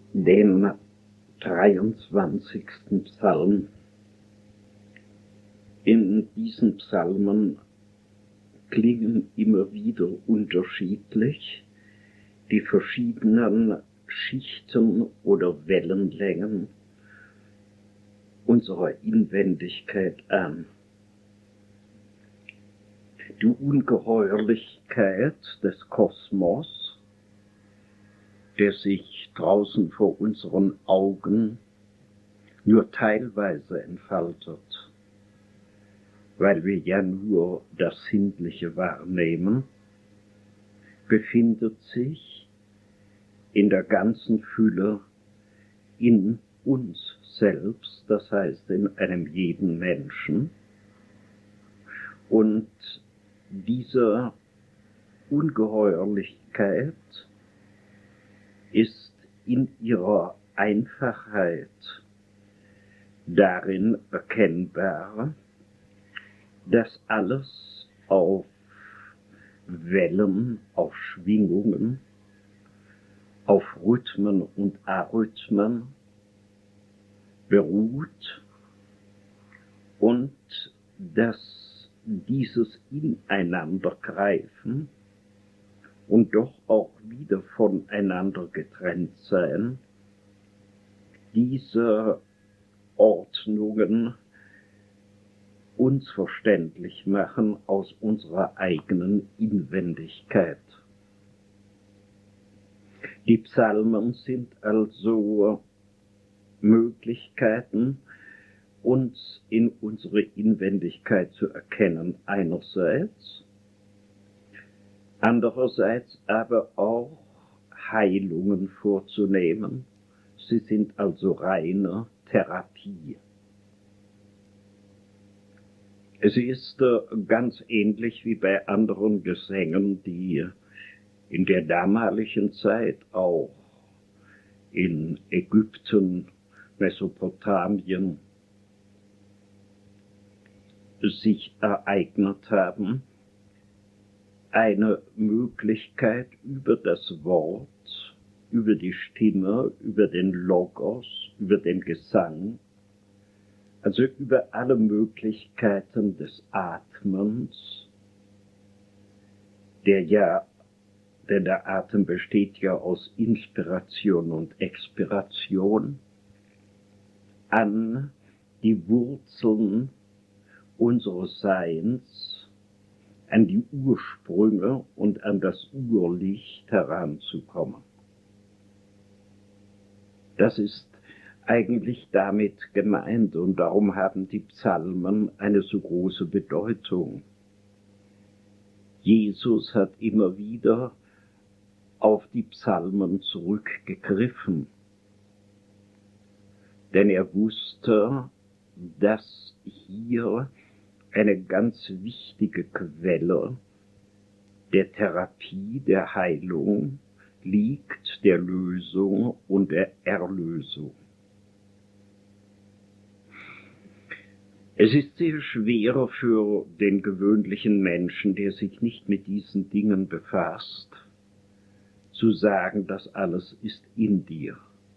den 23. Psalm. In diesen Psalmen klingen immer wieder unterschiedlich die verschiedenen Schichten oder Wellenlängen unserer Inwendigkeit an. Die Ungeheuerlichkeit des Kosmos, der sich draußen vor unseren Augen nur teilweise entfaltet, weil wir ja nur das Sinnliche wahrnehmen, befindet sich in der ganzen Fülle in uns selbst, das heißt in einem jeden Menschen. Und diese Ungeheuerlichkeit ist in ihrer Einfachheit darin erkennbar, dass alles auf Wellen, auf Schwingungen, auf Rhythmen und Arrhythmen beruht und dass dieses Ineinandergreifen und doch auch wieder voneinander getrennt sein, diese Ordnungen uns verständlich machen aus unserer eigenen Inwendigkeit. Die Psalmen sind also Möglichkeiten, uns in unsere Inwendigkeit zu erkennen einerseits, andererseits aber auch Heilungen vorzunehmen. Sie sind also reine Therapie. Es ist ganz ähnlich wie bei anderen Gesängen, die in der damaligen Zeit auch in Ägypten, Mesopotamien sich ereignet haben, eine Möglichkeit über das Wort, über die Stimme, über den Logos, über den Gesang, also über alle Möglichkeiten des Atmens, denn der Atem besteht ja aus Inspiration und Expiration, an die Wurzeln unseres Seins, an die Ursprünge und an das Urlicht heranzukommen. Das ist eigentlich damit gemeint und darum haben die Psalmen eine so große Bedeutung. Jesus hat immer wieder auf die Psalmen zurückgegriffen, denn er wusste, dass hier eine ganz wichtige Quelle der Therapie, der Heilung liegt, der Lösung und der Erlösung. Es ist sehr schwer für den gewöhnlichen Menschen, der sich nicht mit diesen Dingen befasst, zu sagen, das alles ist in dir.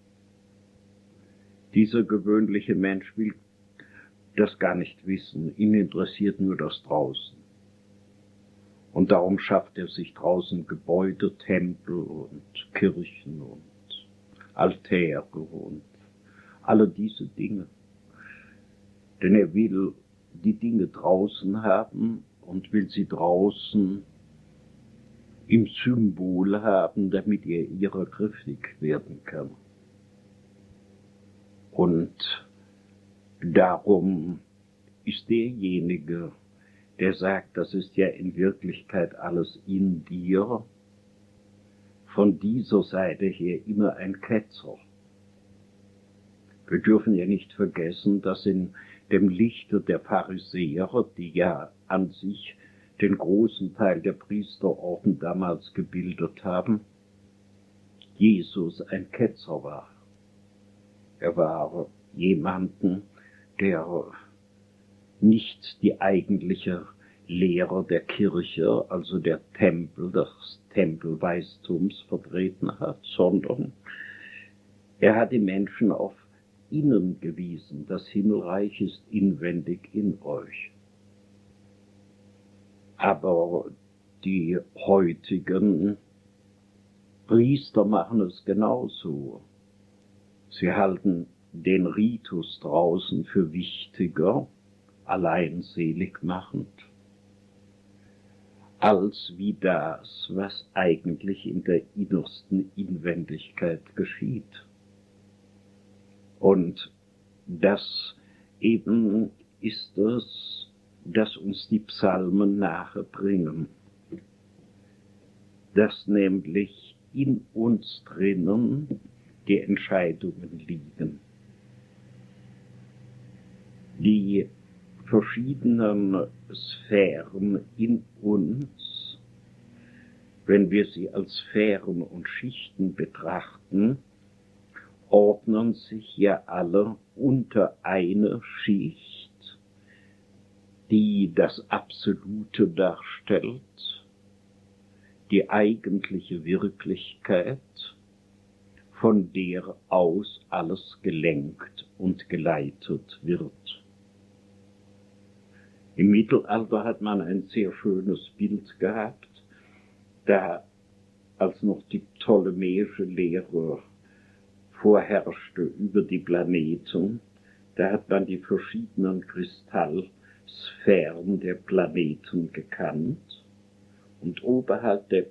Dieser gewöhnliche Mensch will das gar nicht wissen, ihn interessiert nur das Draußen. Und darum schafft er sich draußen Gebäude, Tempel und Kirchen und Altäre und alle diese Dinge. Denn er will die Dinge draußen haben und will sie draußen im Symbol haben, damit er ihrer griffig werden kann. Und darum ist derjenige, der sagt, das ist ja in Wirklichkeit alles in dir, von dieser Seite her immer ein Ketzer. Wir dürfen ja nicht vergessen, dass in dem Lichte der Pharisäer, die ja an sich den großen Teil der Priesterorden damals gebildet haben, Jesus ein Ketzer war. Er war jemanden, der nicht die eigentliche Lehre der Kirche, also der Tempel, des Tempelweistums vertreten hat, sondern Er hat die Menschen auf innen gewiesen. Das Himmelreich ist inwendig in euch. Aber die heutigen Priester machen es genauso. Sie halten den Ritus draußen für wichtiger, allein selig machend, als wie das, was eigentlich in der innersten Inwendigkeit geschieht. Und das eben ist es, das uns die Psalmen nahebringen, dass nämlich in uns drinnen die Entscheidungen liegen. Die verschiedenen Sphären in uns, wenn wir sie als Sphären und Schichten betrachten, ordnen sich ja alle unter eine Schicht, die das Absolute darstellt, die eigentliche Wirklichkeit, von der aus alles gelenkt und geleitet wird. Im Mittelalter hat man ein sehr schönes Bild gehabt, da als noch die ptolemäische Lehre vorherrschte über die Planeten, da hat man die verschiedenen Kristallsphären der Planeten gekannt und oberhalb der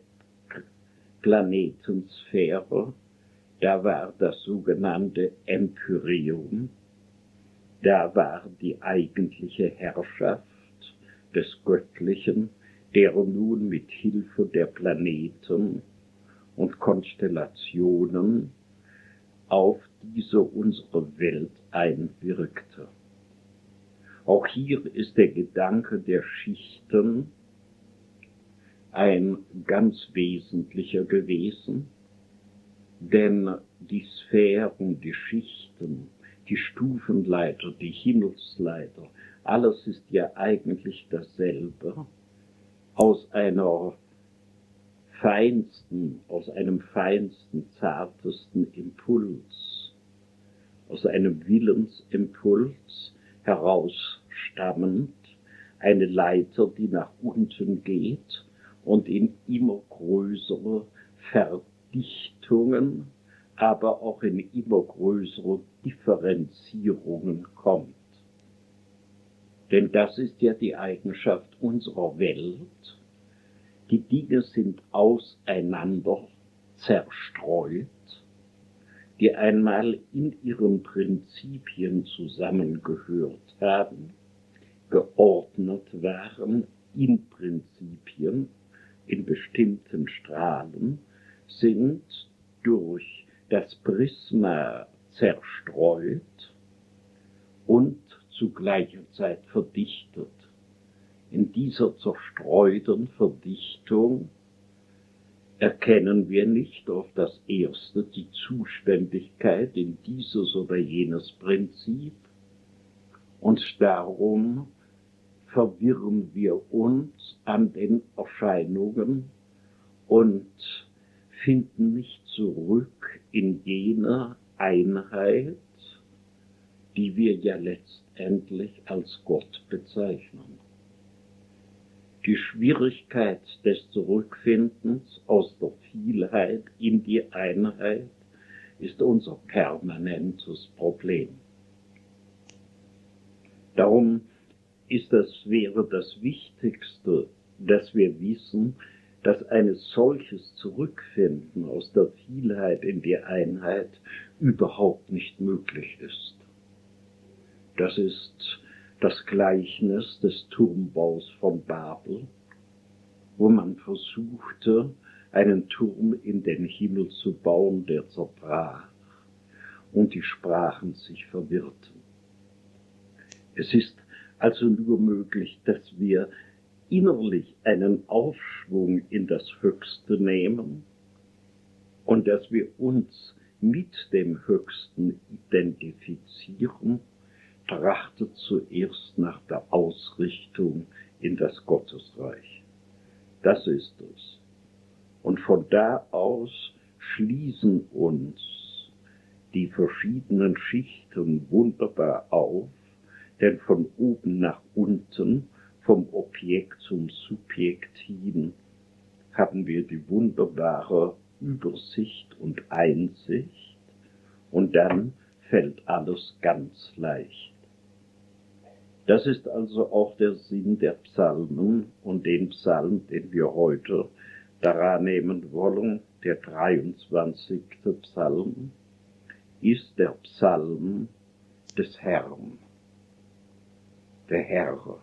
Planetensphäre, da war das sogenannte Empyreum, da war die eigentliche Herrschaft des Göttlichen, der nun mit Hilfe der Planeten und Konstellationen auf diese unsere Welt einwirkte. Auch hier ist der Gedanke der Schichten ein ganz wesentlicher gewesen, denn die Sphären, die Schichten, die Stufenleiter, die Himmelsleiter, alles ist ja eigentlich dasselbe, aus einem feinsten, zartesten Impuls, aus einem Willensimpuls herausstammend, eine Leiter, die nach unten geht und in immer größere Verdichtungen, aber auch in immer größere Differenzierungen kommt. Denn das ist ja die Eigenschaft unserer Welt. Die Dinge sind auseinander zerstreut, die einmal in ihren Prinzipien zusammengehört haben, geordnet waren in Prinzipien, in bestimmten Strahlen, sind durch das Prisma zerstreut und zu gleicher Zeit verdichtet. In dieser zerstreuten Verdichtung erkennen wir nicht auf das Erste die Zuständigkeit in dieses oder jenes Prinzip, und darum verwirren wir uns an den Erscheinungen und finden nicht zurück in jene Einheit, die wir ja letztendlich als Gott bezeichnen. Die Schwierigkeit des Zurückfindens aus der Vielheit in die Einheit ist unser permanentes Problem. Darum wäre das Wichtigste, dass wir wissen, dass ein solches Zurückfinden aus der Vielheit in die Einheit überhaupt nicht möglich ist. Das ist das Gleichnis des Turmbaus von Babel, wo man versuchte, einen Turm in den Himmel zu bauen, der zerbrach und die Sprachen sich verwirrten. Es ist also nur möglich, dass wir innerlich einen Aufschwung in das Höchste nehmen und dass wir uns mit dem Höchsten identifizieren, trachtet zuerst nach der Ausrichtung in das Gottesreich. Das ist es. Und von da aus schließen uns die verschiedenen Schichten wunderbar auf, denn von oben nach unten, vom Objekt zum Subjekt hin, haben wir die wunderbare Übersicht und Einsicht, und dann fällt alles ganz leicht. Das ist also auch der Sinn der Psalmen, und den Psalm, den wir heute daran nehmen wollen, der 23. Psalm, ist der Psalm des Herrn. Der Herr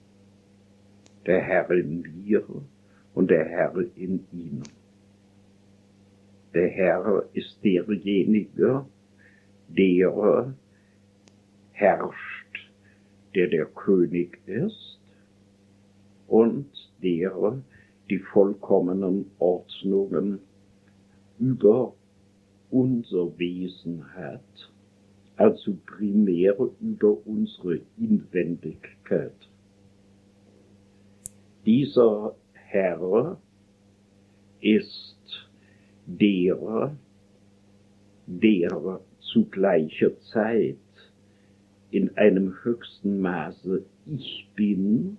in mir und der Herr in ihnen. Der Herr ist derjenige, der herrscht, der König ist und der die vollkommenen Ordnungen über unser Wesen hat, also primär über unsere Inwendigkeit. Dieser Herr ist der zu gleicher Zeit in einem höchsten Maße ich bin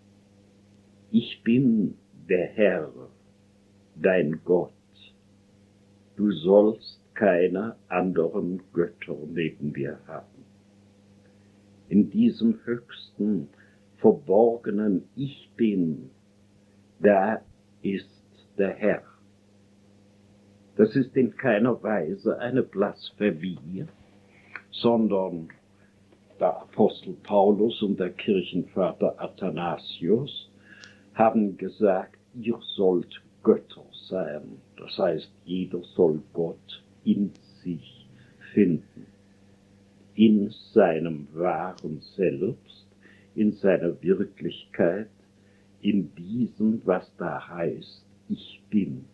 der Herr, dein Gott. Du sollst keine anderen Götter neben mir haben. In diesem höchsten, verborgenen Ich bin, da ist der Herr. Das ist in keiner Weise eine Blasphemie, sondern der Apostel Paulus und der Kirchenvater Athanasius haben gesagt, ihr sollt Götter sein. Das heißt, jeder soll Gott in sich finden, in seinem wahren Selbst, in seiner Wirklichkeit, in diesem, was da heißt, ich bin.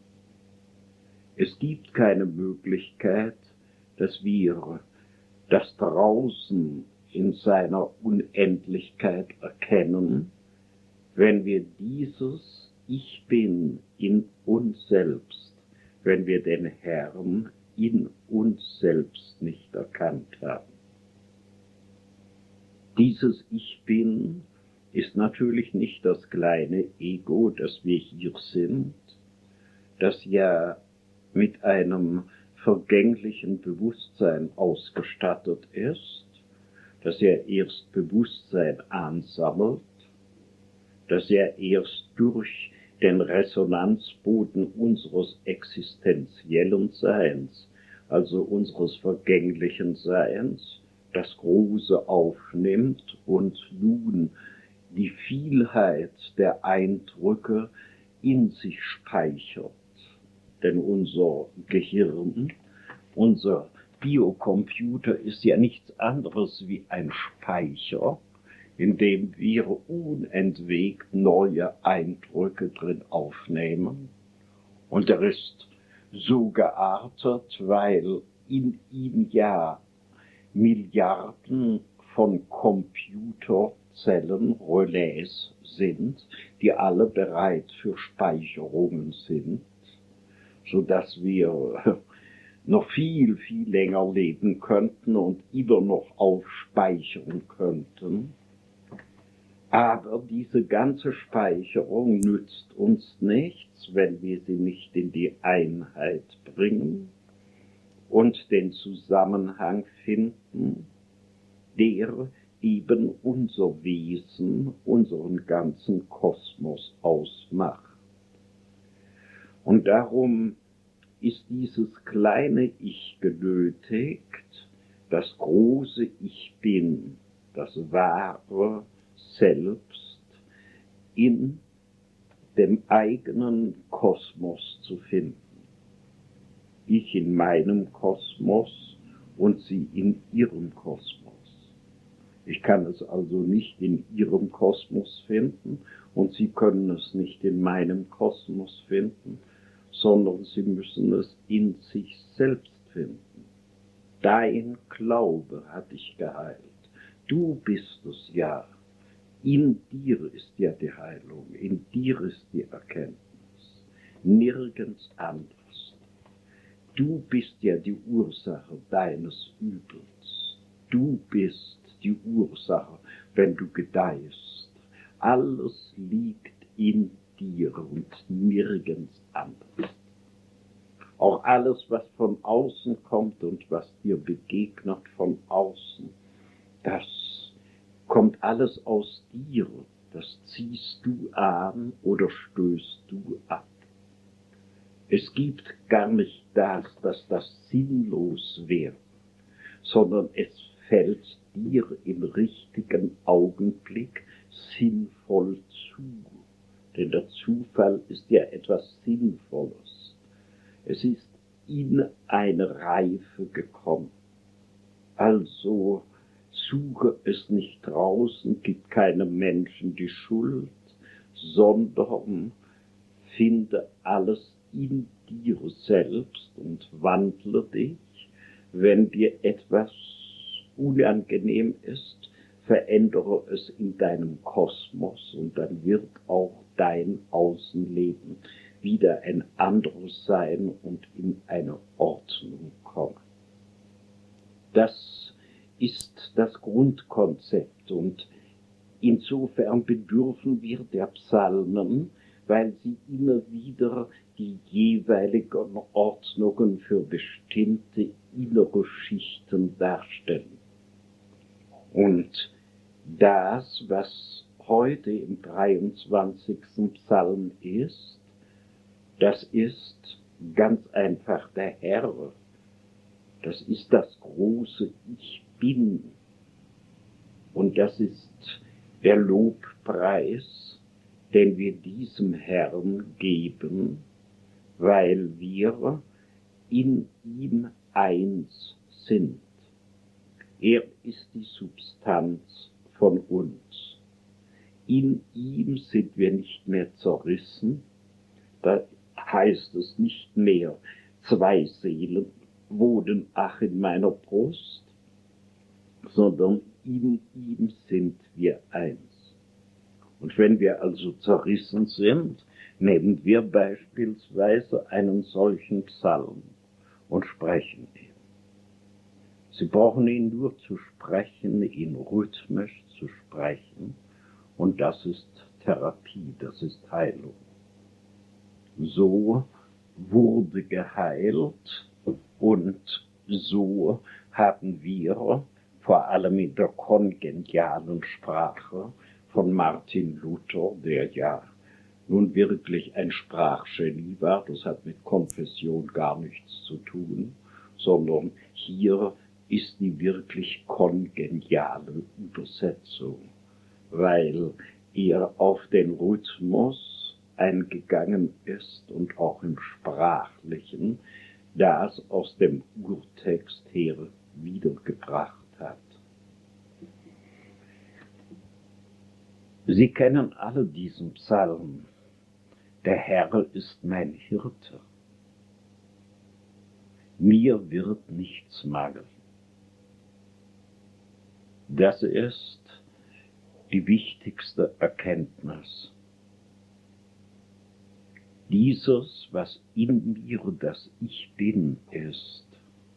Es gibt keine Möglichkeit, dass wir das draußen in seiner Unendlichkeit erkennen, wenn wir dieses Ich bin in uns selbst, wenn wir den Herrn in uns selbst nicht erkannt haben. Dieses Ich bin ist natürlich nicht das kleine Ego, das wir hier sind, das ja mit einem vergänglichen Bewusstsein ausgestattet ist, das ja erst Bewusstsein ansammelt, das ja erst durch den Resonanzboden unseres existenziellen Seins, also unseres vergänglichen Seins, das Große aufnimmt und nun die Vielheit der Eindrücke in sich speichert. Denn unser Gehirn, unser Biocomputer ist ja nichts anderes wie ein Speicher, in dem wir unentwegt neue Eindrücke drin aufnehmen. Und er ist so geartet, weil in ihm ja Milliarden von Computerzellen, Relais sind, die alle bereit für Speicherungen sind, so dass wir noch viel, viel länger leben könnten und immer noch aufspeichern könnten. Aber diese ganze Speicherung nützt uns nichts, wenn wir sie nicht in die Einheit bringen und den Zusammenhang finden, der eben unser Wesen, unseren ganzen Kosmos ausmacht. Und darum ist dieses kleine Ich genötigt, das große Ich bin, das wahre Selbst in dem eigenen Kosmos zu finden. Ich in meinem Kosmos und sie in ihrem Kosmos. Ich kann es also nicht in ihrem Kosmos finden und sie können es nicht in meinem Kosmos finden, sondern sie müssen es in sich selbst finden. Dein Glaube hat dich geheilt. Du bist es ja. In dir ist ja die Heilung, in dir ist die Erkenntnis, nirgends anders. Du bist ja die Ursache deines Übels. Du bist die Ursache, wenn du gedeihst. Alles liegt in dir und nirgends anders. Auch alles, was von außen kommt und was dir begegnet von außen, das kommt alles aus dir. Das ziehst du an oder stößt du ab. Es gibt gar nicht das, dass das sinnlos wäre, sondern es fällt dir im richtigen Augenblick sinnvoll zu. Denn der Zufall ist ja etwas Sinnvolles. Es ist in eine Reife gekommen. Also suche es nicht draußen, gib keinem Menschen die Schuld, sondern finde alles in dir selbst und wandle dich. Wenn dir etwas unangenehm ist, verändere es in deinem Kosmos und dann wird auch dein Außenleben wieder ein anderes sein und in eine Ordnung kommen. Das ist das Grundkonzept und insofern bedürfen wir der Psalmen, weil sie immer wieder die jeweiligen Ordnungen für bestimmte innere Schichten darstellen. Und das, was heute im 23. Psalm ist, das ist ganz einfach der Herr. Das ist das große Ich Bin. Und das ist der Lobpreis, den wir diesem Herrn geben, weil wir in ihm eins sind. Er ist die Substanz von uns. In ihm sind wir nicht mehr zerrissen. Da heißt es nicht mehr, 2 Seelen wohnen ach in meiner Brust, sondern in ihm sind wir eins. Und wenn wir also zerrissen sind, nehmen wir beispielsweise einen solchen Psalm und sprechen ihn. Sie brauchen ihn nur zu sprechen, ihn rhythmisch zu sprechen, und das ist Therapie, das ist Heilung. So wurde geheilt und so haben wir vor allem in der kongenialen Sprache von Martin Luther, der ja nun wirklich ein Sprachgenie war, das hat mit Konfession gar nichts zu tun, sondern hier ist die wirklich kongeniale Übersetzung, weil er auf den Rhythmus eingegangen ist und auch im Sprachlichen das aus dem Urtext her wiedergebracht hat. Sie kennen alle diesen Psalm. Der Herr ist mein Hirte. Mir wird nichts mangeln. Das ist die wichtigste Erkenntnis. Dieses, was in mir das Ich Bin ist,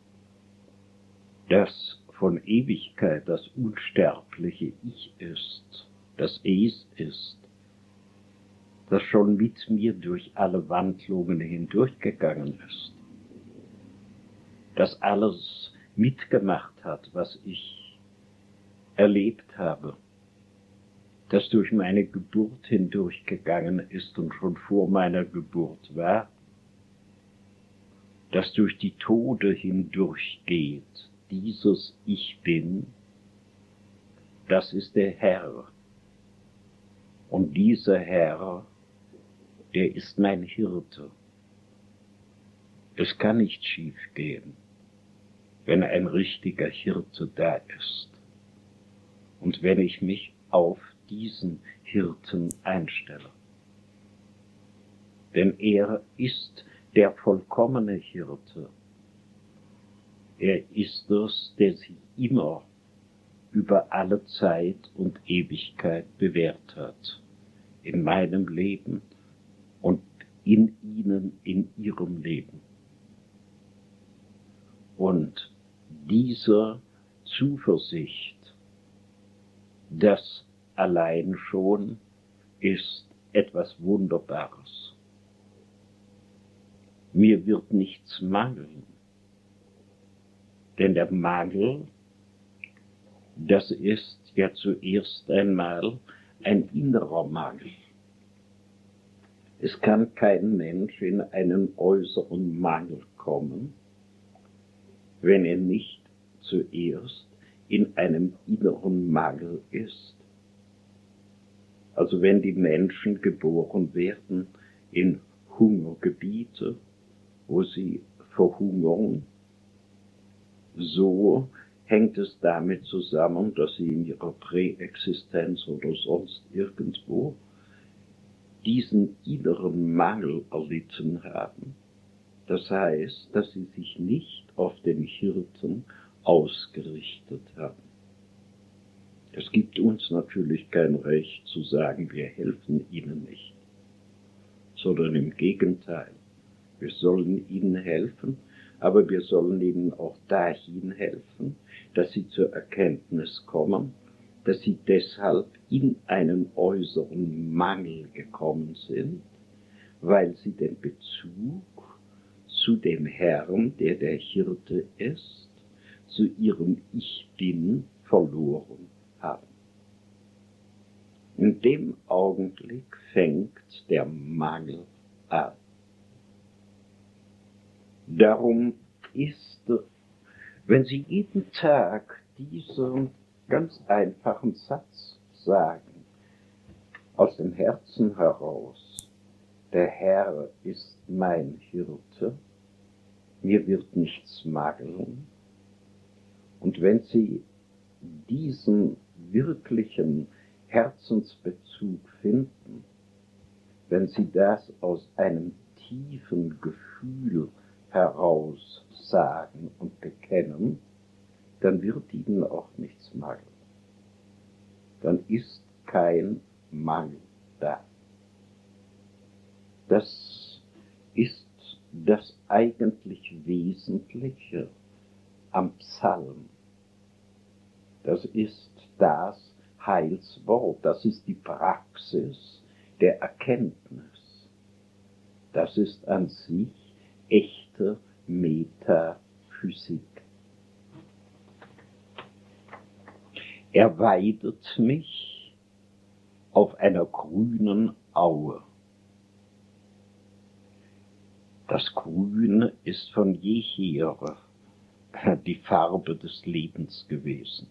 das von Ewigkeit das unsterbliche Ich ist, das Es ist, das schon mit mir durch alle Wandlungen hindurchgegangen ist, das alles mitgemacht hat, was ich erlebt habe, das durch meine Geburt hindurchgegangen ist und schon vor meiner Geburt war, das durch die Tode hindurchgeht, dieses Ich Bin, das ist der Herr. Und dieser Herr, der ist mein Hirte. Es kann nicht schief gehen, wenn ein richtiger Hirte da ist. Und wenn ich mich auf diesen Hirten einstelle. Denn er ist der vollkommene Hirte. Er ist es, der sich immer über alle Zeit und Ewigkeit bewährt hat. In meinem Leben und in ihnen, in ihrem Leben. Und diese Zuversicht, das allein schon ist etwas Wunderbares. Mir wird nichts mangeln, denn der Mangel, das ist ja zuerst einmal ein innerer Mangel. Es kann kein Mensch in einen äußeren Mangel kommen, wenn er nicht zuerst in einem inneren Mangel ist. Also wenn die Menschen geboren werden in Hungergebiete, wo sie verhungern, so hängt es damit zusammen, dass sie in ihrer Präexistenz oder sonst irgendwo diesen inneren Mangel erlitten haben. Das heißt, dass sie sich nicht auf den Hirten ausgerichtet haben. Es gibt uns natürlich kein Recht zu sagen, wir helfen ihnen nicht, sondern im Gegenteil. Wir sollen ihnen helfen, aber wir sollen ihnen auch dahin helfen, dass sie zur Erkenntnis kommen, dass sie deshalb in einen äußeren Mangel gekommen sind, weil sie den Bezug zu dem Herrn, der der Hirte ist, zu ihrem Ich Bin verloren haben. In dem Augenblick fängt der Mangel an. Darum ist, wenn Sie jeden Tag diesen ganz einfachen Satz sagen, aus dem Herzen heraus, der Herr ist mein Hirte, mir wird nichts mangeln, und wenn Sie diesen wirklichen Herzensbezug finden, wenn Sie das aus einem tiefen Gefühl heraus sagen und bekennen, dann wird ihnen auch nichts mangeln. Dann ist kein Mangel da. Das ist das eigentlich Wesentliche am Psalm. Das ist das Heilswort, das ist die Praxis der Erkenntnis. Das ist an sich echte Metaphysik. Er weidet mich auf einer grünen Aue. Das Grün ist von jeher die Farbe des Lebens gewesen.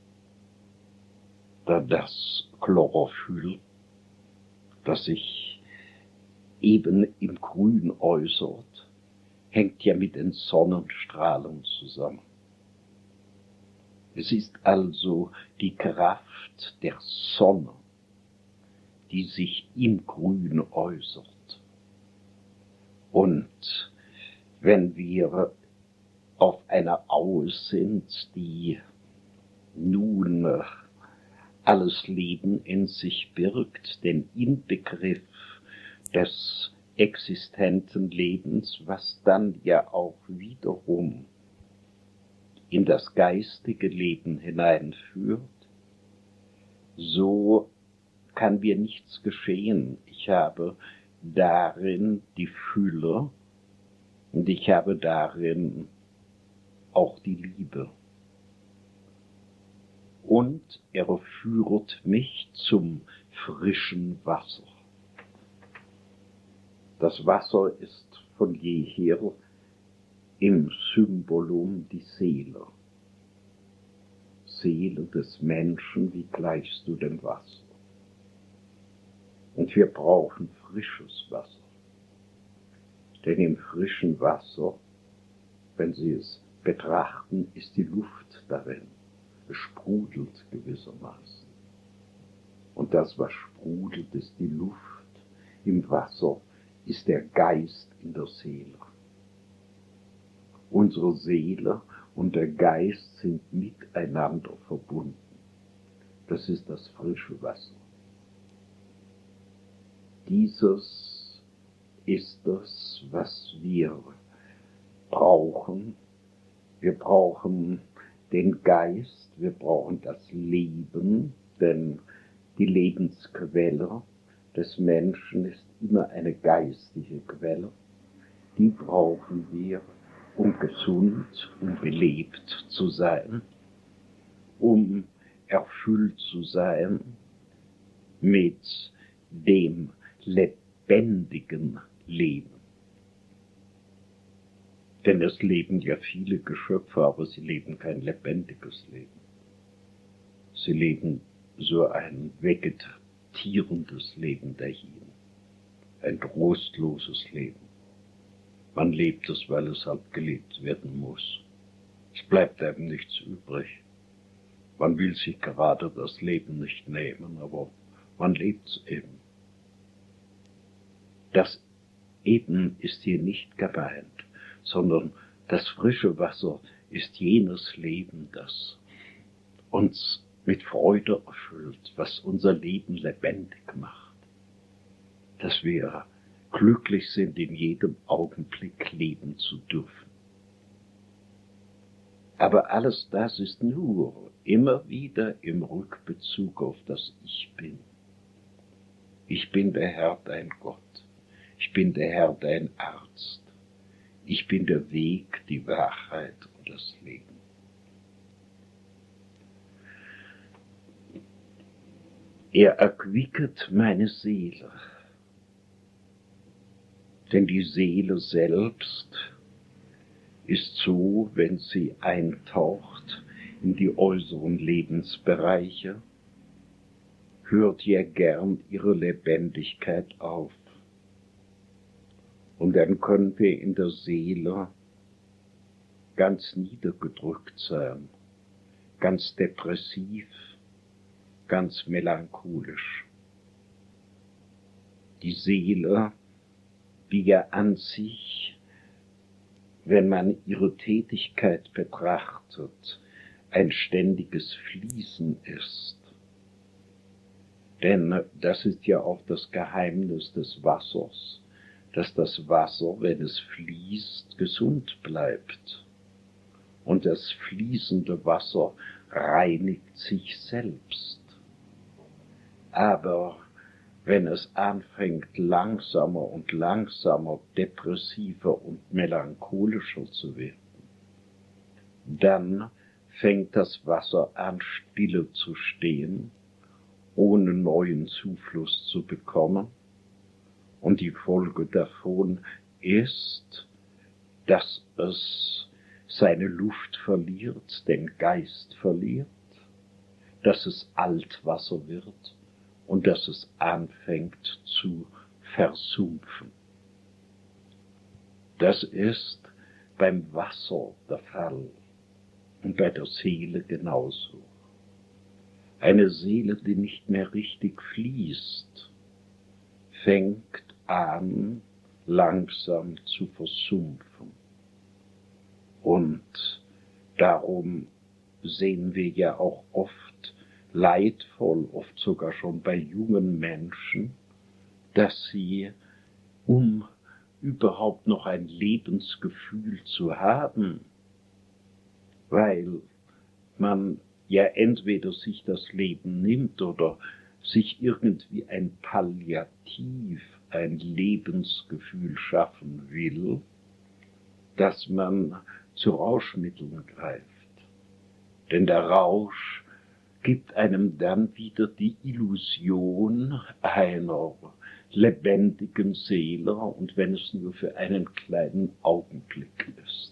Das Chlorophyll, das sich eben im Grün äußert, hängt ja mit den Sonnenstrahlen zusammen. Es ist also die Kraft der Sonne, die sich im Grün äußert. Und wenn wir auf einer Aue sind, die nun alles Leben in sich birgt, den Inbegriff des existenten Lebens, was dann ja auch wiederum in das geistige Leben hineinführt, so kann mir nichts geschehen. Ich habe darin die Fülle und ich habe darin auch die Liebe. Und er führt mich zum frischen Wasser. Das Wasser ist von jeher im Symbolum die Seele. Seele des Menschen, wie gleichst du dem Wasser? Und wir brauchen frisches Wasser. Denn im frischen Wasser, wenn Sie es betrachten, ist die Luft darin. Es sprudelt gewissermaßen. Und das, was sprudelt, ist die Luft. Im Wasser ist der Geist in der Seele. Unsere Seele und der Geist sind miteinander verbunden. Das ist das frische Wasser. Dieses ist es, was wir brauchen, Wir brauchen den Geist, wir brauchen das Leben, denn die Lebensquelle des Menschen ist immer eine geistige Quelle. Die brauchen wir, um gesund, um belebt zu sein, um erfüllt zu sein mit dem lebendigen Leben. Denn es leben ja viele Geschöpfe, aber sie leben kein lebendiges Leben. Sie leben so ein vegetierendes Leben dahin, ein trostloses Leben. Man lebt es, weil es halt gelebt werden muss. Es bleibt einem nichts übrig. Man will sich gerade das Leben nicht nehmen, aber man lebt es eben. Das eben ist hier nicht gemeint, sondern das frische Wasser ist jenes Leben, das uns mit Freude erfüllt, was unser Leben lebendig macht, dass wir glücklich sind, in jedem Augenblick leben zu dürfen. Aber alles das ist nur immer wieder im Rückbezug auf das Ich Bin. Ich bin der Herr, dein Gott. Ich bin der Herr, dein Arzt. Ich bin der Weg, die Wahrheit und das Leben. Er erquicket meine Seele, denn die Seele selbst ist so, wenn sie eintaucht in die äußeren Lebensbereiche, hört ja gern ihre Lebendigkeit auf. Und dann können wir in der Seele ganz niedergedrückt sein, ganz depressiv, ganz melancholisch. Die Seele, die ja an sich, wenn man ihre Tätigkeit betrachtet, ein ständiges Fließen ist. Denn das ist ja auch das Geheimnis des Wassers, dass das Wasser, wenn es fließt, gesund bleibt. Und das fließende Wasser reinigt sich selbst. Aber wenn es anfängt, langsamer und langsamer, depressiver und melancholischer zu werden, dann fängt das Wasser an, stille zu stehen, ohne neuen Zufluss zu bekommen. Und die Folge davon ist, dass es seine Luft verliert, den Geist verliert, dass es Altwasser wird und dass es anfängt zu versumpfen. Das ist beim Wasser der Fall und bei der Seele genauso. Eine Seele, die nicht mehr richtig fließt, fängt an, langsam zu versumpfen. Und darum sehen wir ja auch oft leidvoll, oft sogar schon bei jungen Menschen, dass sie, um überhaupt noch ein Lebensgefühl zu haben, weil man ja entweder sich das Leben nimmt oder sich irgendwie ein Palliativ, ein Lebensgefühl schaffen will, dass man zu Rauschmitteln greift. Denn der Rausch gibt einem dann wieder die Illusion einer lebendigen Seele, und wenn es nur für einen kleinen Augenblick ist.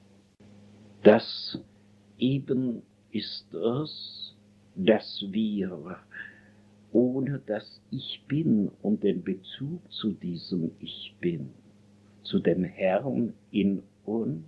Das eben ist es, dass wir ohne das Ich Bin und den Bezug zu diesem Ich Bin, zu dem Herrn in uns,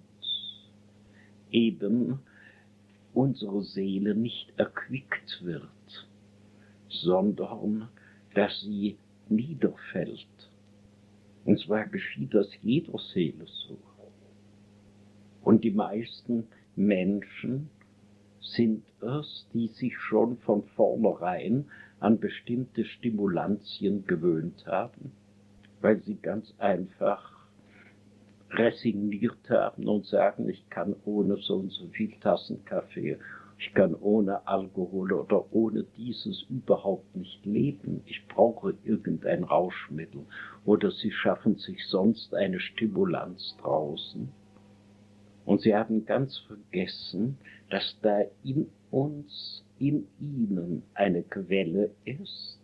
eben unsere Seele nicht erquickt wird, sondern dass sie niederfällt. Und zwar geschieht das jeder Seele so. Und die meisten Menschen sind es, die sich schon von vornherein an bestimmte Stimulantien gewöhnt haben, weil sie ganz einfach resigniert haben und sagen, ich kann ohne so und so viel Tassen Kaffee, ich kann ohne Alkohol oder ohne dieses überhaupt nicht leben. Ich brauche irgendein Rauschmittel. Oder sie schaffen sich sonst eine Stimulanz draußen. Und sie haben ganz vergessen, dass da in uns, in ihnen eine Quelle ist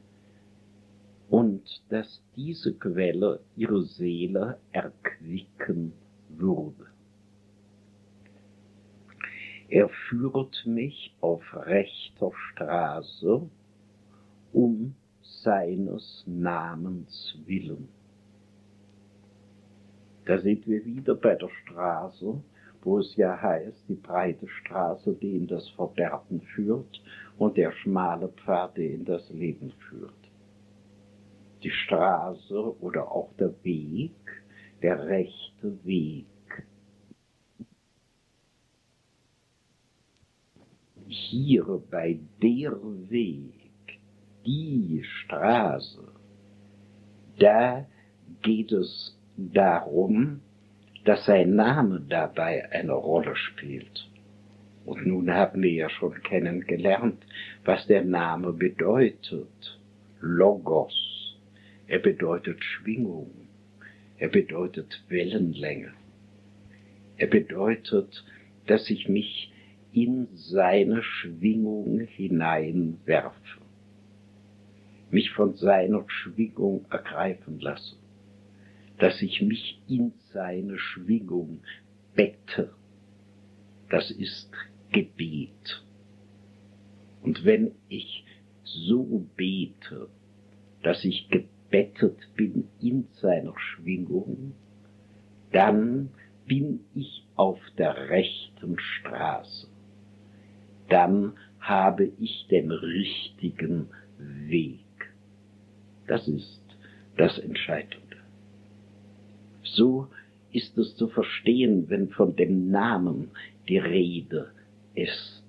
und dass diese Quelle ihre Seele erquicken würde. Er führt mich auf rechter Straße um seines Namens willen. Da sind wir wieder bei der Straße, wo es ja heißt, die breite Straße, die in das Verderben führt, und der schmale Pfad, der in das Leben führt. Die Straße oder auch der Weg, der rechte Weg. Hier bei der Weg, die Straße, da geht es darum, dass sein Name dabei eine Rolle spielt. Und nun haben wir ja schon kennengelernt, was der Name bedeutet. Logos. Er bedeutet Schwingung. Er bedeutet Wellenlänge. Er bedeutet, dass ich mich in seine Schwingung hineinwerfe, mich von seiner Schwingung ergreifen lasse, dass ich mich in seine Schwingung bette. Das ist Gebet. Und wenn ich so bete, dass ich gebettet bin in seiner Schwingung, dann bin ich auf der rechten Straße. Dann habe ich den richtigen Weg. Das ist das Entscheidende. So ist es zu verstehen, wenn von dem Namen die Rede ist.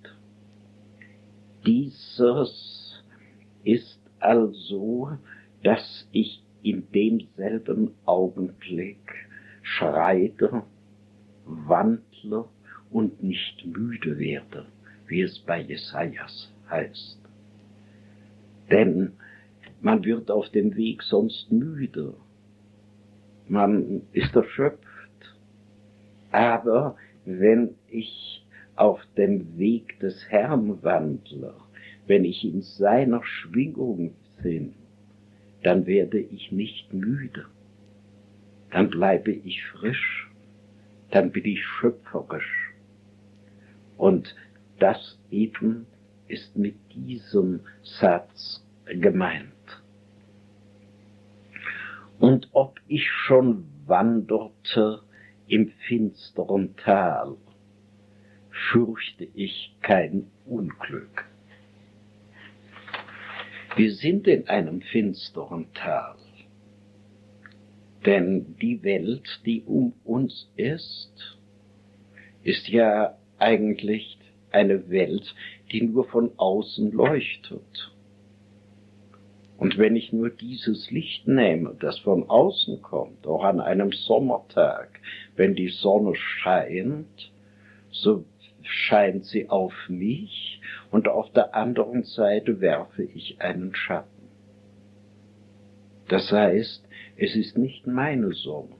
Dieses ist also, dass ich in demselben Augenblick schreite, wandle und nicht müde werde, wie es bei Jesajas heißt. Denn man wird auf dem Weg sonst müde. Man ist erschöpft. Aber wenn ich auf dem Weg des Herrn wandle, wenn ich in seiner Schwingung bin, dann werde ich nicht müde. Dann bleibe ich frisch. Dann bin ich schöpferisch. Und das eben ist mit diesem Satz gemeint. Und ob ich schon wanderte im finsteren Tal, fürchte ich kein Unglück. Wir sind in einem finsteren Tal, denn die Welt, die um uns ist ja eigentlich eine Welt, die nur von außen leuchtet. Und wenn ich nur dieses Licht nehme, das von außen kommt, auch an einem Sommertag, wenn die Sonne scheint, so scheint sie auf mich und auf der anderen Seite werfe ich einen Schatten. Das heißt, es ist nicht meine Sonne.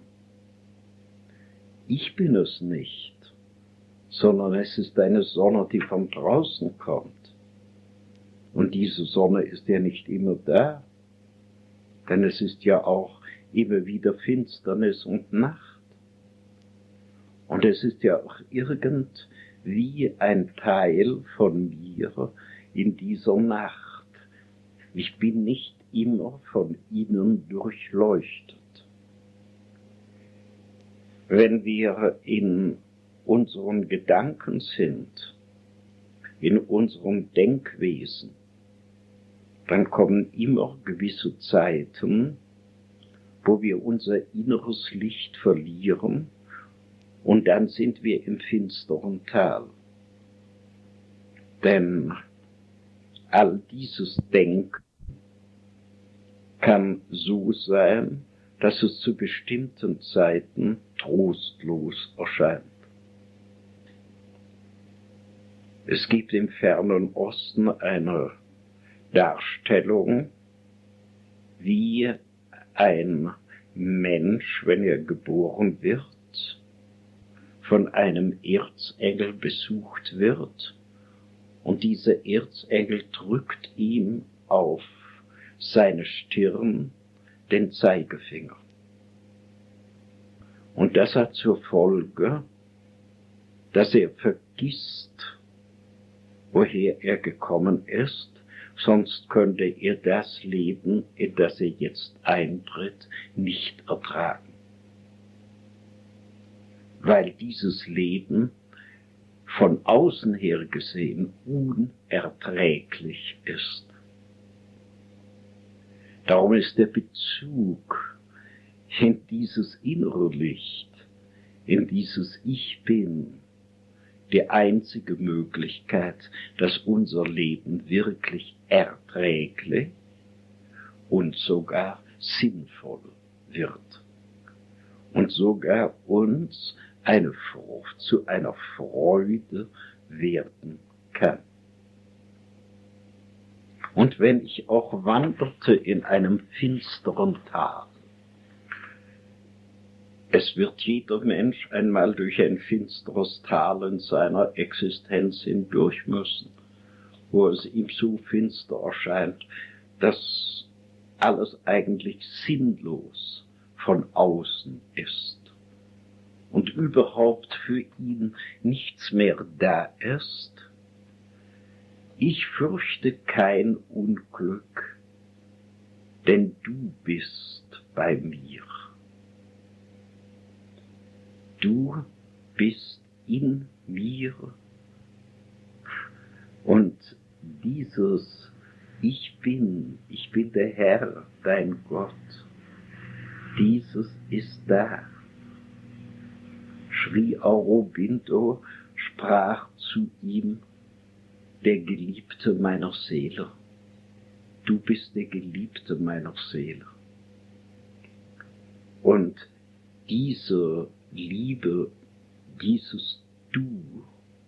Ich bin es nicht, sondern es ist eine Sonne, die von draußen kommt. Und diese Sonne ist ja nicht immer da, denn es ist ja auch immer wieder Finsternis und Nacht. Und es ist ja auch irgendwie ein Teil von mir in dieser Nacht. Ich bin nicht immer von innen durchleuchtet. Wenn wir in unseren Gedanken sind, in unserem Denkwesen, dann kommen immer gewisse Zeiten, wo wir unser inneres Licht verlieren und dann sind wir im finsteren Tal. Denn all dieses Denken kann so sein, dass es zu bestimmten Zeiten trostlos erscheint. Es gibt im fernen Osten eine Darstellung, wie ein Mensch, wenn er geboren wird, von einem Erzengel besucht wird, und dieser Erzengel drückt ihm auf seine Stirn den Zeigefinger. Und das hat zur Folge, dass er vergisst, woher er gekommen ist, sonst könnte er das Leben, in das er jetzt eintritt, nicht ertragen. Weil dieses Leben von außen her gesehen unerträglich ist. Darum ist der Bezug in dieses innere Licht, in dieses Ich Bin, die einzige Möglichkeit, dass unser Leben wirklich erträglich und sogar sinnvoll wird und sogar uns zu einer Freude werden kann. Und wenn ich auch wanderte in einem finsteren Tal, es wird jeder Mensch einmal durch ein finsteres Tal in seiner Existenz hindurch müssen, wo es ihm so finster erscheint, dass alles eigentlich sinnlos von außen ist und überhaupt für ihn nichts mehr da ist. Ich fürchte kein Unglück, denn du bist bei mir. Du bist in mir. Und dieses Ich bin der Herr, dein Gott, dieses ist da. Sri Aurobindo sprach zu ihm, der Geliebte meiner Seele. Du bist der Geliebte meiner Seele. Und diese Liebe, dieses Du,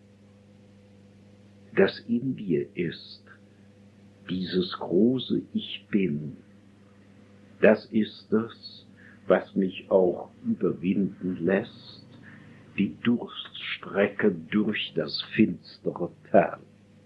das in dir ist, dieses große Ich Bin, das ist es, was mich auch überwinden lässt, die Durststrecke durch das finstere Tal.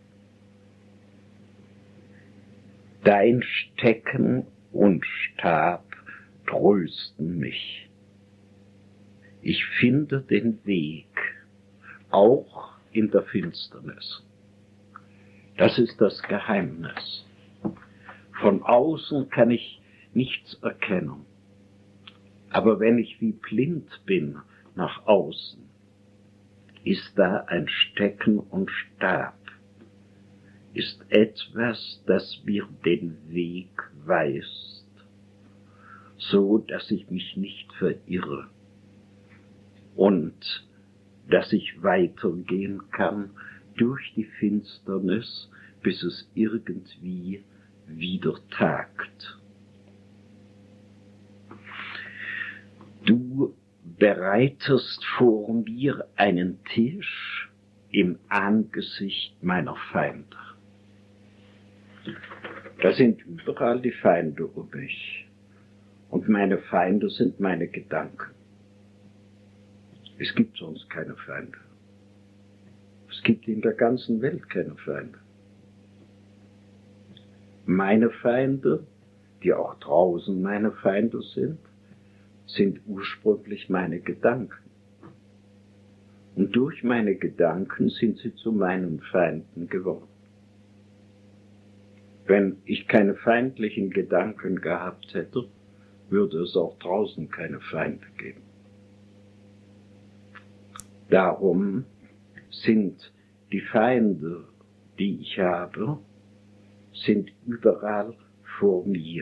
Dein Stecken und Stab trösten mich. Ich finde den Weg, auch in der Finsternis. Das ist das Geheimnis. Von außen kann ich nichts erkennen. Aber wenn ich wie blind bin nach außen, ist da ein Stecken und Stab, ist etwas, das mir den Weg weist, so dass ich mich nicht verirre und dass ich weitergehen kann durch die Finsternis, bis es irgendwie wieder tagt. Du bereitest vor mir einen Tisch im Angesicht meiner Feinde. Da sind überall die Feinde um mich. Und meine Feinde sind meine Gedanken. Es gibt sonst keine Feinde. Es gibt in der ganzen Welt keine Feinde. Meine Feinde, die auch draußen meine Feinde sind ursprünglich meine Gedanken. Und durch meine Gedanken sind sie zu meinen Feinden geworden. Wenn ich keine feindlichen Gedanken gehabt hätte, würde es auch draußen keine Feinde geben. Darum sind die Feinde, die ich habe, sind überall vor mir.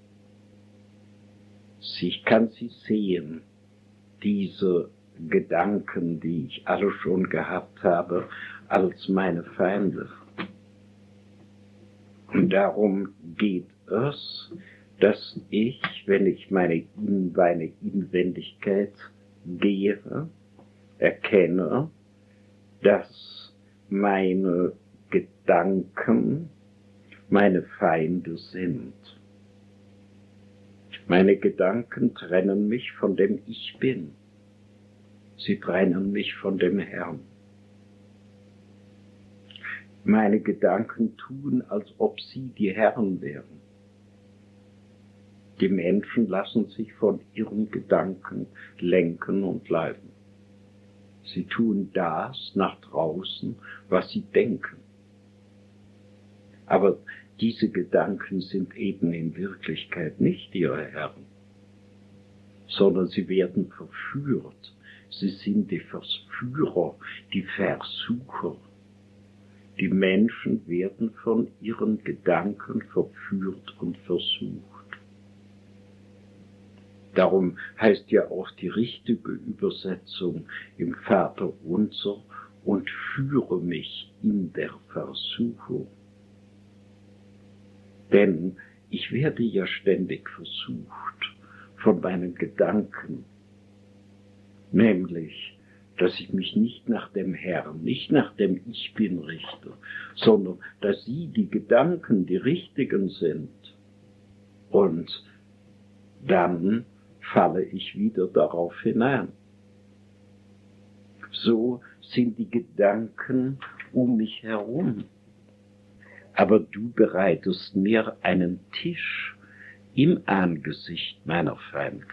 Ich kann sie sehen, diese Gedanken, die ich alle schon gehabt habe, als meine Feinde. Und darum geht es, dass ich, wenn ich meine Inwendigkeit gehe, erkenne, dass meine Gedanken meine Feinde sind. Meine Gedanken trennen mich von dem Ich Bin. Sie trennen mich von dem Herrn. Meine Gedanken tun, als ob sie die Herren wären. Die Menschen lassen sich von ihren Gedanken lenken und leiten. Sie tun das nach draußen, was sie denken. Aber diese Gedanken sind eben in Wirklichkeit nicht ihre Herren, sondern sie werden verführt. Sie sind die Verführer, die Versucher. Die Menschen werden von ihren Gedanken verführt und versucht. Darum heißt ja auch die richtige Übersetzung im Vaterunser: und führe mich in der Versuchung. Denn ich werde ja ständig versucht von meinen Gedanken, nämlich, dass ich mich nicht nach dem Herrn, nicht nach dem Ich Bin richte, sondern dass sie, die Gedanken, die richtigen sind. Und dann falle ich wieder darauf hinein. So sind die Gedanken um mich herum. Aber du bereitest mir einen Tisch im Angesicht meiner Feinde.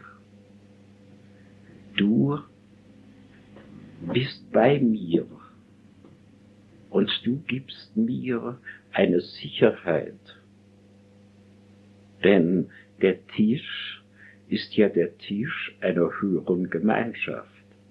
Du bist bei mir und du gibst mir eine Sicherheit. Denn der Tisch ist ja der Tisch einer höheren Gemeinschaft.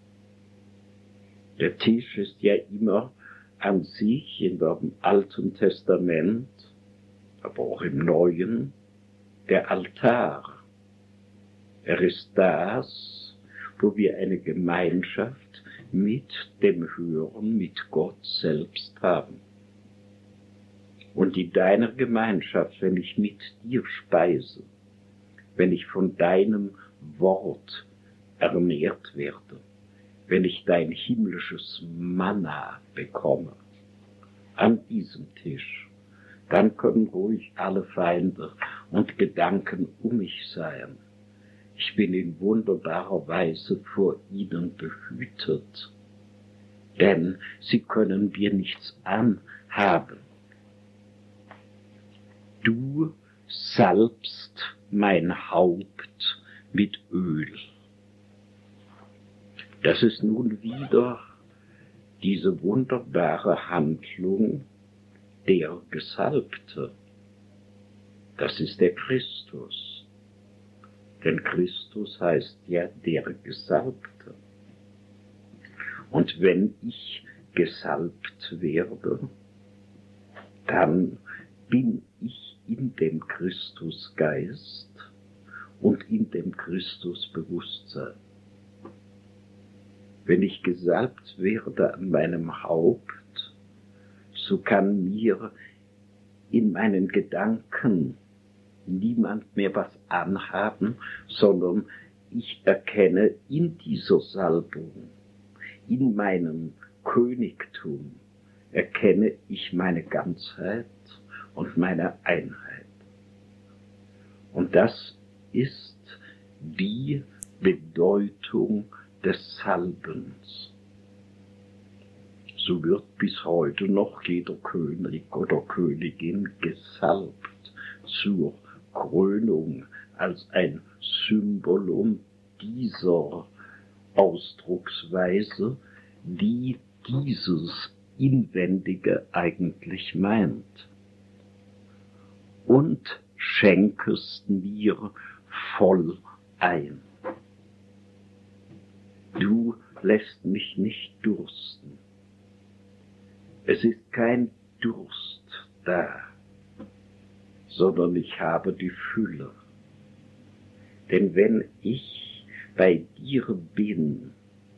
Der Tisch ist ja immer an sich in dem Alten Testament, aber auch im Neuen, der Altar. Er ist das, wo wir eine Gemeinschaft mit dem Höheren, mit Gott selbst haben. Und in deiner Gemeinschaft, wenn ich mit dir speise, wenn ich von deinem Wort ernährt werde, wenn ich dein himmlisches Manna bekomme, an diesem Tisch, dann können ruhig alle Feinde und Gedanken um mich sein. Ich bin in wunderbarer Weise vor ihnen behütet, denn sie können mir nichts anhaben. Du salbst mein Haupt mit Öl. Das ist nun wieder diese wunderbare Handlung der Gesalbte. Das ist der Christus. Denn Christus heißt ja der Gesalbte. Und wenn ich gesalbt werde, dann bin ich in dem Christusgeist und in dem Christusbewusstsein. Wenn ich gesalbt werde an meinem Haupt, so kann mir in meinen Gedanken niemand mehr was anhaben, sondern ich erkenne in dieser Salbung, in meinem Königtum, erkenne ich meine Ganzheit und meine Einheit. Und das ist die Bedeutung des Salbens. So wird bis heute noch jeder König oder Königin gesalbt zur Krönung als ein Symbolum dieser Ausdrucksweise, die dieses Inwendige eigentlich meint. Und schenkest mir voll ein. Du lässt mich nicht dursten. Es ist kein Durst da, sondern ich habe die Fülle. Denn wenn ich bei dir bin,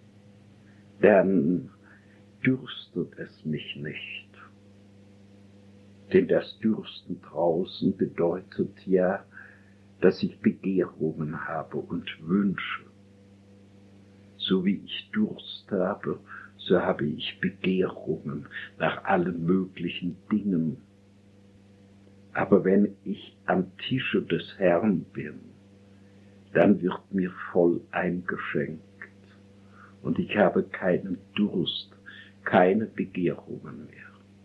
dann dürstet es mich nicht. Denn das Dürsten draußen bedeutet ja, dass ich Begehrungen habe und Wünsche. So wie ich Durst habe, so habe ich Begehrungen nach allen möglichen Dingen. Aber wenn ich am Tische des Herrn bin, dann wird mir voll eingeschenkt und ich habe keinen Durst, keine Begehrungen mehr.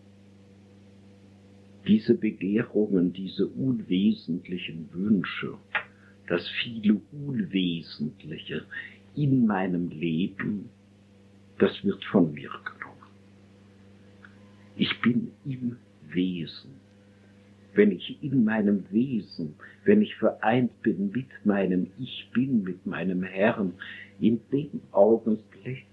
Diese Begehrungen, diese unwesentlichen Wünsche, das viele Unwesentliche in meinem Leben, das wird von mir genommen. Ich bin im Wesen. Wenn ich in meinem Wesen, wenn ich vereint bin mit meinem Ich Bin, mit meinem Herrn, in dem Augenblick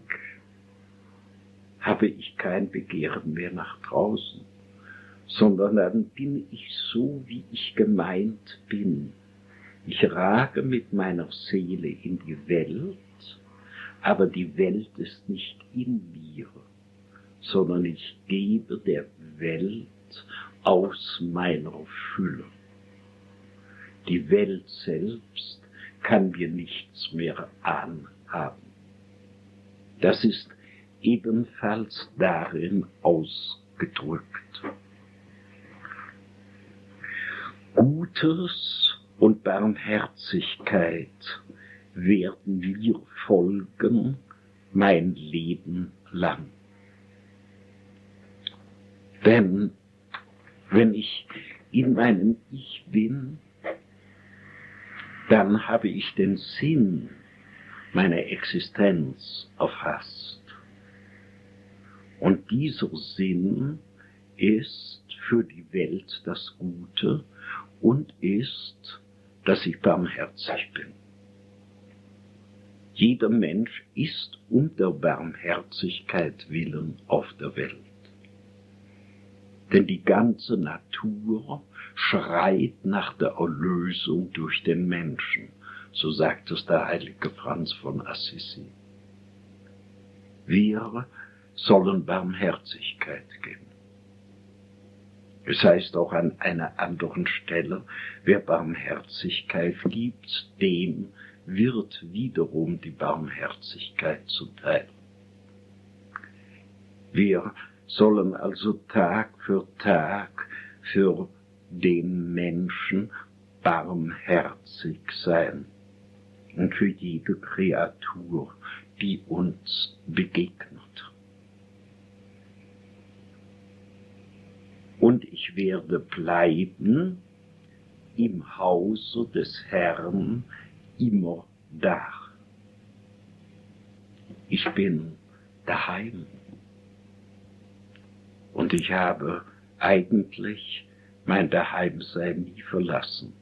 habe ich kein Begehren mehr nach draußen, sondern dann bin ich so, wie ich gemeint bin. Ich rage mit meiner Seele in die Welt, aber die Welt ist nicht in mir, sondern ich gebe der Welt aus meiner Fülle. Die Welt selbst kann mir nichts mehr anhaben. Das ist ebenfalls darin ausgedrückt. Gutes und Barmherzigkeit werden mir folgen mein Leben lang. Denn wenn ich in meinem Ich bin, dann habe ich den Sinn meiner Existenz erfasst. Und dieser Sinn ist für die Welt das Gute und ist, dass ich barmherzig bin. Jeder Mensch ist um der Barmherzigkeit willen auf der Welt. Denn die ganze Natur schreit nach der Erlösung durch den Menschen, so sagt es der heilige Franz von Assisi. Wir sollen Barmherzigkeit geben. Es heißt auch an einer anderen Stelle, wer Barmherzigkeit gibt, dem wird wiederum die Barmherzigkeit zuteil. Wir sollen also Tag für Tag für den Menschen barmherzig sein und für jede Kreatur, die uns begegnet. Und ich werde bleiben im Hause des Herrn immer da. Ich bin daheim. Und ich habe eigentlich mein Daheimsein nie verlassen.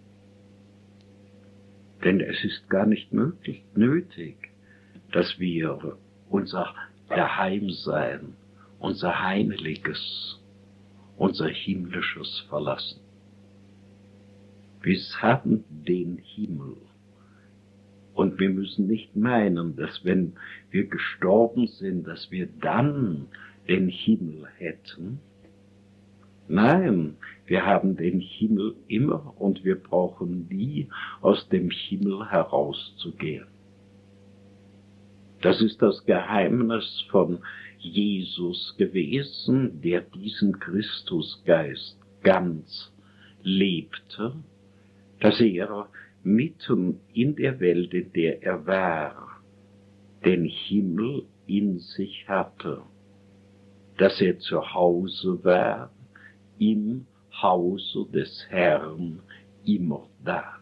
Denn es ist gar nicht nötig, dass wir unser Daheimsein, unser Heimliches, unser Himmlisches verlassen. Wir haben den Himmel. Und wir müssen nicht meinen, dass wenn wir gestorben sind, dass wir dann den Himmel hätten. Nein, wir haben den Himmel immer und wir brauchen nie aus dem Himmel herauszugehen. Das ist das Geheimnis von Jesus gewesen, der diesen Christusgeist ganz lebte, dass er mitten in der Welt, in der er war, den Himmel in sich hatte, dass er zu Hause war, im Hause des Herrn immer da.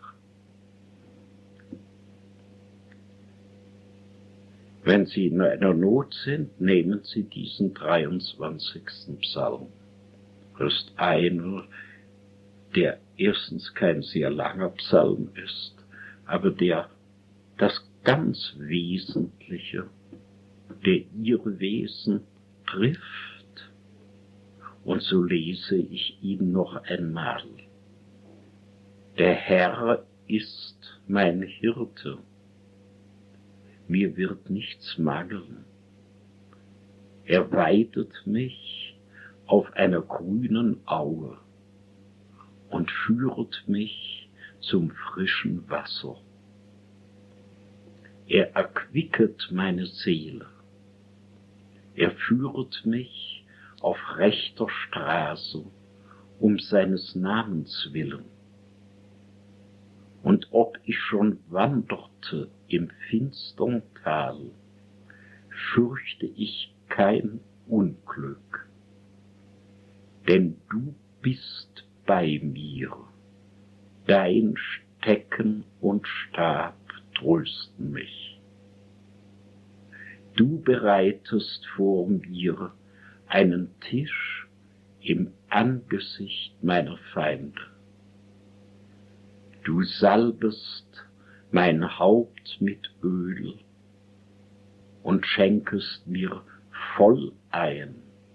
Wenn Sie in einer Not sind, nehmen Sie diesen 23. Psalm. Das ist einer, der erstens kein sehr langer Psalm ist, aber der das ganz Wesentliche, der Ihr Wesen trifft. Und so lese ich ihn noch einmal. Der Herr ist mein Hirte. Mir wird nichts mangeln. Er weidet mich auf einer grünen Aue und führet mich zum frischen Wasser. Er erquicket meine Seele. Er führet mich auf rechter Straße um seines Namens willen. Und ob ich schon wanderte im finstern Tal, fürchte ich kein Unglück, denn du bist bei mir, dein Stecken und Stab trösten mich. Du bereitest vor mir einen Tisch im Angesicht meiner Feinde. Du salbest mein Haupt mit Öl und schenkest mir voll ein.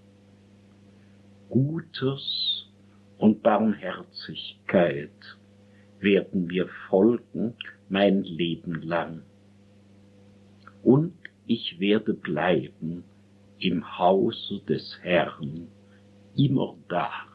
Gutes und Barmherzigkeit werden mir folgen mein Leben lang. Und ich werde bleiben im Hause des Herrn immerdar.